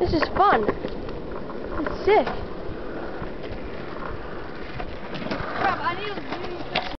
This is fun. It's sick. Crap, I need to